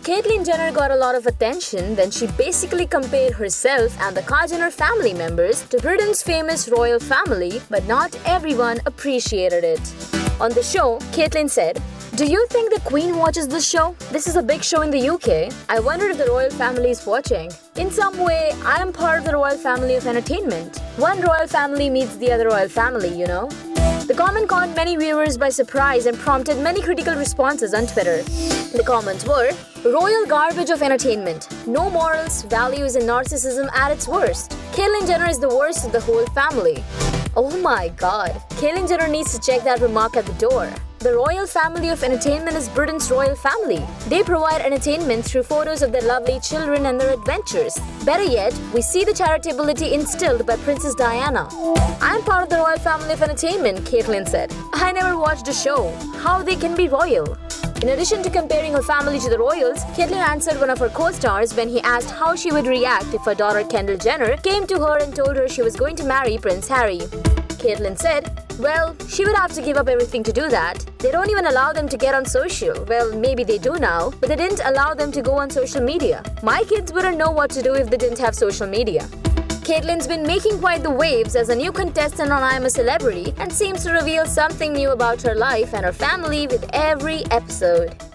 Caitlyn Jenner got a lot of attention when she basically compared herself and the KarJenner family members to Britain's famous royal family, but not everyone appreciated it. On the show, Caitlyn said, "Do you think the Queen watches this show? This is a big show in the UK. I wonder if the royal family is watching. In some way, I am part of the royal family of entertainment. One royal family meets the other royal family, you know?" The comment caught many viewers by surprise and prompted many critical responses on Twitter. The comments were, "Royal garbage of entertainment. No morals, values and narcissism at its worst. Caitlyn Jenner is the worst of the whole family." Oh my god, Caitlyn Jenner needs to check that remark at the door. The royal family of entertainment is Britain's royal family. They provide entertainment through photos of their lovely children and their adventures. Better yet, we see the charitability instilled by Princess Diana. "I'm part of the royal family of entertainment," Caitlyn said. "I never watched a show. How they can be royal?" In addition to comparing her family to the royals, Caitlyn answered one of her co-stars when he asked how she would react if her daughter Kendall Jenner came to her and told her she was going to marry Prince Harry. Caitlyn said, "Well, she would have to give up everything to do that. They don't even allow them to get on social. Well, maybe they do now, but they didn't allow them to go on social media. My kids wouldn't know what to do if they didn't have social media." Caitlyn's been making quite the waves as a new contestant on I Am a Celebrity and seems to reveal something new about her life and her family with every episode.